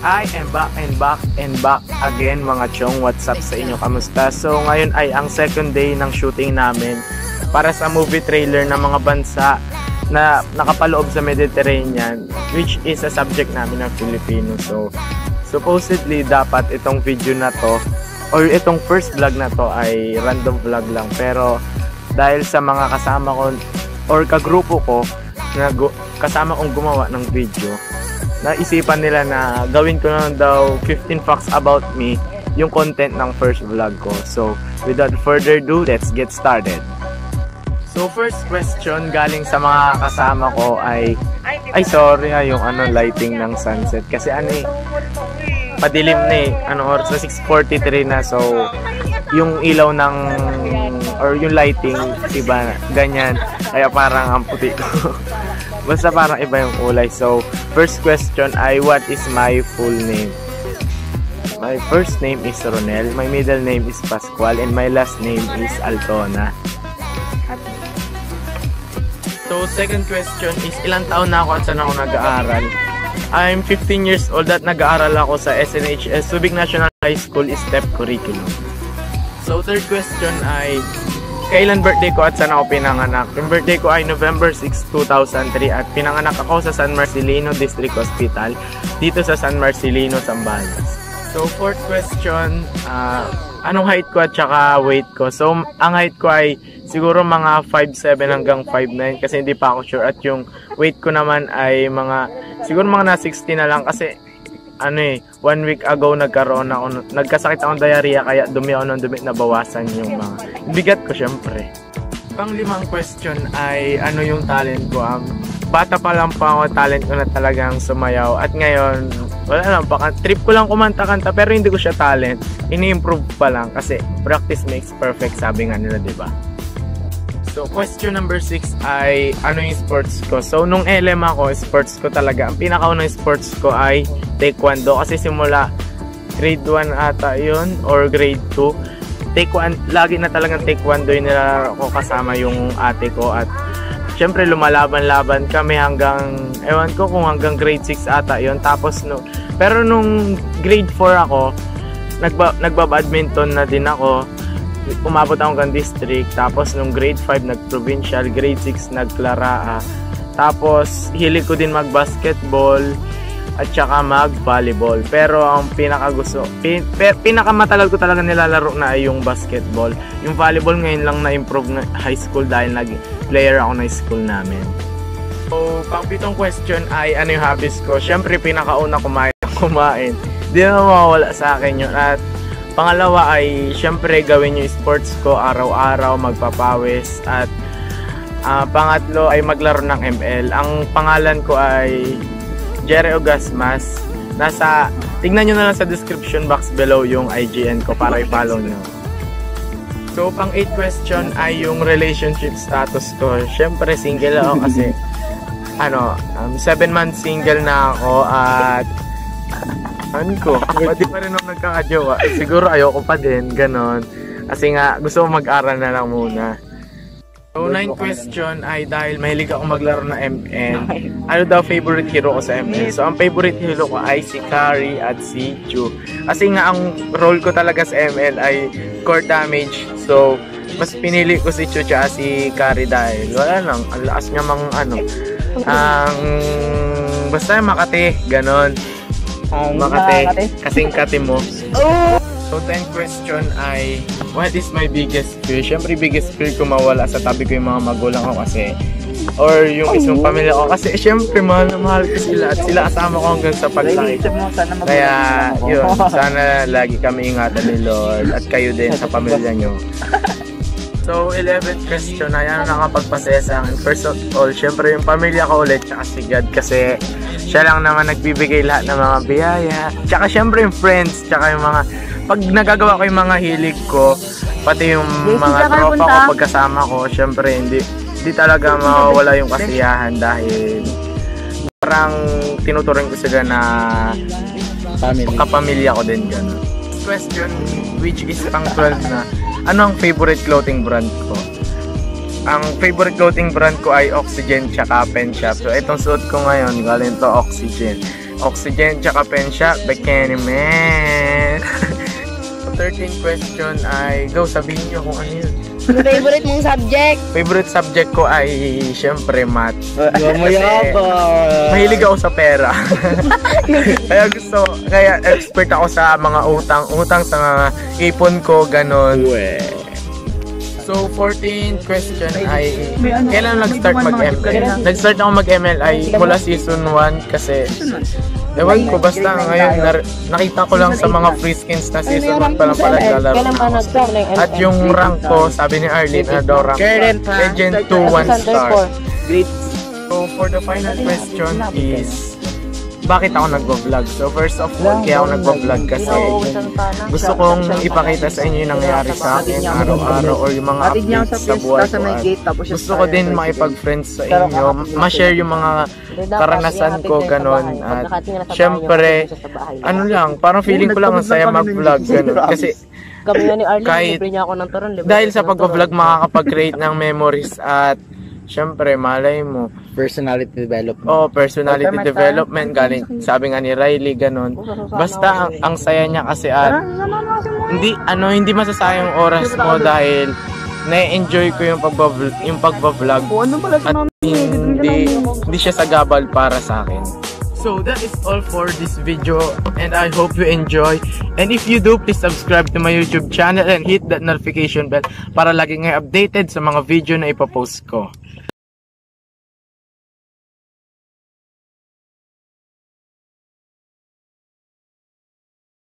I am back and back and back again mga chong. What's up sa inyo? Kamusta? So ngayon ay ang second day ng shooting namin para sa movie trailer ng mga bansa na nakapaloob sa Mediterranean, which is a subject namin ng Filipino. So supposedly dapat itong video na to or itong first vlog na to ay random vlog lang, pero dahil sa mga kasama ko or kagrupo ko na kasama kong gumawa ng video, naisipan nila na gawin ko na daw 15 facts about me yung content ng first vlog ko. So without further ado, let's get started. So first question galing sa mga kasama ko ay sorry yung lighting ng sunset kasi padilim na oras na 6:43 na, so yung ilaw ng or yung lighting iba ganyan, kaya parang ang puti ko. Basta parang iba yung kulay. So first question ay what is my full name? My first name is Ronel, my middle name is Pascual, and my last name is Altona. So second question is ilang taon na ako at saan ako nag-aaral? I'm 15 years old at nag-aaral ako sa SNHS Subic National High School STEP Curriculum. So third question ay kailan birthday ko at saan ako pinanganak? Yung birthday ko ay November 6, 2003 at pinanganak ako sa San Marcelino District Hospital dito sa San Marcelino, Zambales. So fourth question, anong height ko at saka weight ko? So ang height ko ay siguro mga 5'7 hanggang 5'9 kasi hindi pa ako sure, at yung weight ko naman ay siguro mga na 60 na lang kasi 1 week ago nagkasakit akong diarrhea kaya dumi ako ng dumi, nabawasan yung mga bigat ko syempre. Pang-limang question ay ano yung talent ko? Bata pa lang pa ako, talent ko na talagang sumayaw, at ngayon wala lang, trip ko lang kumanta-kanta pero hindi ko siya talent, ini-improve pa lang kasi practice makes perfect, sabi nga nila, diba? So question number 6 ay ano yung sports ko? So nung LM ako, sports ko talaga, ang pinakaunang sports ko ay taekwondo kasi simula grade 1 ata yun or grade 2, taekwondo, lagi na talagang taekwondo yung nilalaro ko kasama yung ate ko, at syempre lumalaban-laban kami hanggang, ewan ko kung hanggang grade 6 ata yun. Tapos pero nung grade 4 ako, nagbabadminton na din ako, umabot ako hanggang district. Tapos nung grade 5 nag-provincial, grade 6 nag-Clara. Tapos hilig ko din mag-basketball at saka mag-volleyball. Pero ang pinakamatagal ko talaga nilalaro na ay yung basketball. Yung volleyball ngayon lang na-improve na high school dahil nag-player ako na school namin. So pang-pitong question ay ano yung hobbies ko? Syempre pinakauna kumain. Di na mawawala sa akin yun. At pangalawa ay syempre gawin yung sports ko araw-araw, magpapawis, at pangatlo ay maglaro ng ML. Ang pangalan ko ay Jerry Ogasmas. Tignan nyo na lang sa description box below yung IGN ko para i-follow nyo. So pang 8 question ay yung relationship status ko. Syempre single ako kasi 7 months single na ako, at pwede pa rin ako nagkakajowa. Siguro ayoko pa din, ganon. Kasi nga, gusto ko mag-aral na lang muna. So, 9th question ay dahil mahilig ako maglaro na ML. Ano daw favorite hero ko sa ML? So, ang favorite hero ko ay si Kari at si Chu. Kasi nga, ang role ko talaga sa ML ay core damage. So, mas pinili ko si Chu at si Kari dahil wala lang, ang lakas nga basta Makati, ganon. Makati, kasing kati mo. So 10th question ay what is my biggest fear? Syempre biggest fear ko mawala sa tabi ko yung mga magulang ko kasi, or yung isang pamilya ko kasi syempre mahal na mahal ko sila at sila kasama ko hanggang sa paglaki. Kaya yun, sana lagi kami ingatan ni Lord at kayo din sa pamilya nyo. So 11th question ay ano nakapagpasaya sa akin? First of all, syempre yung pamilya ko ulit, tsaka si God kasi siya lang naman nagbibigay lahat ng mga biyaya. Tsaka syempre yung friends, tsaka yung mga pag nagagawa ko yung mga hilig ko, pati yung mga tropa ko pagkasama ko, syempre hindi talaga mawawala yung kasiyahan dahil parang tinuturing ko sila na kapamilya ko din gano'n. Question which is pang 12 na, ano ang favorite clothing brand ko? Ang favorite clothing brand ko ay Oxygen tsaka Pen Shop. So itong suot ko ngayon galing to Oxygen. Oxygen, tsaka pensya, Bikini Man. 13th question ay, go, sabihin nyo kung ano yun. Favorite mong subject? Favorite subject ko ay, syempre, math. Mayabang. Mahilig ako sa pera. Kaya expert ako sa mga utang sa mga ipon ko, ganon. So, 14th question ay, kailan nag-start mag-ML? Nag-start ako mag-ML ay mula season 1 kasi, ewan ko, basta ngayon nakita ko lang sa mga free skins na season 1 pa lang pala naglalaro ako. At yung rank ko, sabi ni Arlene, ano daw rank? Legend 2 1 star. So, for the final question is, bakit ako nagvo-vlog? So, first of all, kaya ako nagvo-vlog kasi gusto kong ipakita sa inyo yung nangyayari sa akin araw-araw or yung mga updates sa buhay ko. Gusto ko din makipag-friends sa inyo, ma-share yung mga karanasan ko, ganon. At syempre, ano lang, parang feeling ko lang ang saya mag-vlog, ganon. Kasi kahit dahil sa pag-vlog makakapag-create ng memories at syempre, malay mo. Personality development. Oh, personality development. Galing, sabi nga ni Riley, ganun. Basta, ang saya niya kasi at hindi masasayang oras mo dahil na-enjoy ko yung pagbablog at hindi siya sagabal para sa akin. So, that is all for this video and I hope you enjoy. And if you do, please subscribe to my YouTube channel and hit that notification bell para lagi ngayon updated sa mga video na ipopost ko.